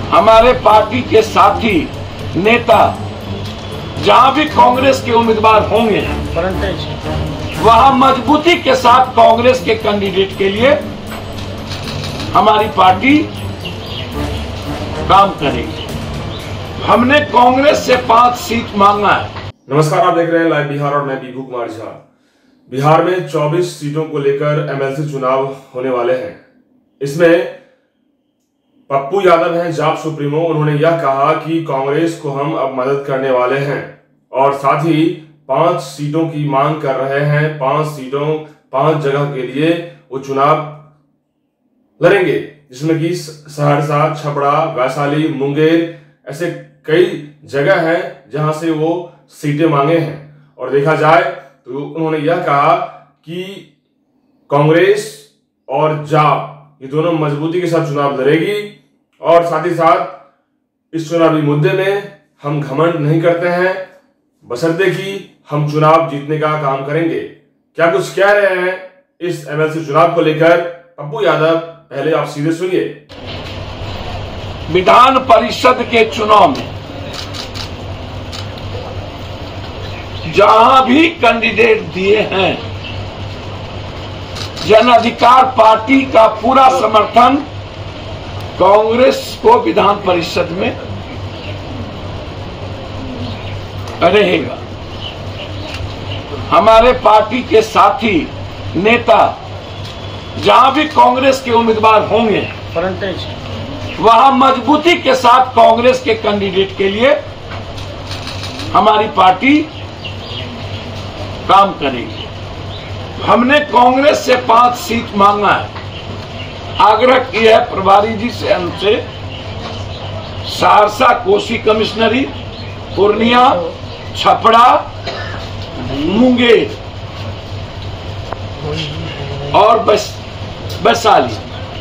हमारे पार्टी के साथी नेता जहां भी कांग्रेस के उम्मीदवार होंगे वहां मजबूती के साथ कांग्रेस के कैंडिडेट के लिए हमारी पार्टी काम करेगी। हमने कांग्रेस से 5 सीट मांगा है। नमस्कार, आप देख रहे हैं लाइव बिहार और मैं विभू कुमार झा। बिहार में 24 सीटों को लेकर एमएलसी चुनाव होने वाले हैं। इसमें पप्पू यादव हैं जाप सुप्रीमो। उन्होंने यह कहा कि कांग्रेस को हम अब मदद करने वाले हैं और साथ ही 5 सीटों की मांग कर रहे हैं। 5 जगह के लिए वो चुनाव लड़ेंगे, जिसमें कि सहरसा, छपरा, वैशाली, मुंगेर, ऐसे कई जगह हैं जहां से वो सीटें मांगे हैं। और देखा जाए तो उन्होंने यह कहा कि कांग्रेस और जाप ये दोनों मजबूती के साथ चुनाव लड़ेगी और साथ ही साथ इस चुनावी मुद्दे में हम घमंड नहीं करते हैं, बशर्ते कि हम चुनाव जीतने का काम करेंगे। क्या कुछ कह रहे हैं इस एमएलसी चुनाव को लेकर पप्पू यादव, पहले आप सीधे सुनिए। विधान परिषद के चुनाव में जहां भी कैंडिडेट दिए हैं, जन अधिकार पार्टी का पूरा समर्थन कांग्रेस को विधान परिषद में रहेगा। हमारे पार्टी के साथी नेता जहां भी कांग्रेस के उम्मीदवार होंगे वहां मजबूती के साथ कांग्रेस के कैंडिडेट के लिए हमारी पार्टी काम करेगी। हमने कांग्रेस से 5 सीट मांगा है। आग्रह किया है प्रभारी जी से, हमसे सहरसा कोसी कमिश्नरी, पूर्णिया, छपरा, मुंगेर और वैशाली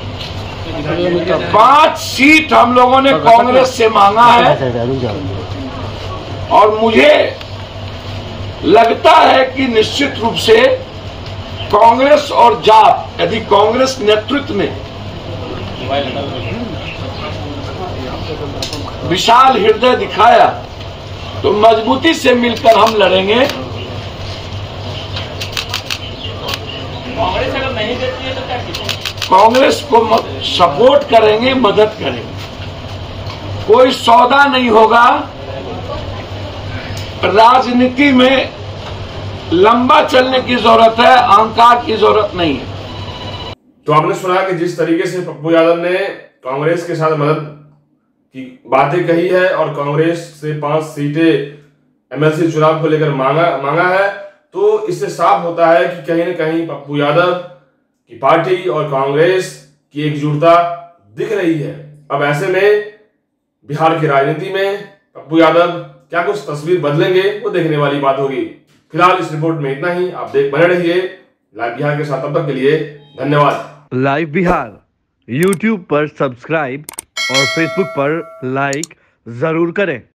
5 सीट हम लोगों ने कांग्रेस से मांगा है। और मुझे लगता है कि निश्चित रूप से कांग्रेस और जाप, यदि कांग्रेस नेतृत्व में विशाल हृदय दिखाया तो मजबूती से मिलकर हम लड़ेंगे। कांग्रेस अगर नहीं देती है तो क्या कीजिए? कांग्रेस को सपोर्ट करेंगे, मदद करेंगे। कोई सौदा नहीं होगा। राजनीति में लंबा चलने की जरूरत है, अहंकार की जरूरत नहीं है। तो आपने सुना कि जिस तरीके से पप्पू यादव ने कांग्रेस के साथ मदद की बातें कही है और कांग्रेस से 5 सीटें एमएलसी चुनाव को लेकर मांगा है, तो इससे साफ होता है कि कहीं न कहीं पप्पू यादव की पार्टी और कांग्रेस की एकजुटता दिख रही है। अब ऐसे में बिहार की राजनीति में पप्पू यादव क्या कुछ तस्वीर बदलेंगे, वो देखने वाली बात होगी। फिलहाल इस रिपोर्ट में इतना ही। आप बने रहिए लाइव बिहार के साथ। तब तक के लिए धन्यवाद। लाइव बिहार YouTube पर सब्सक्राइब और Facebook पर लाइक जरूर करें।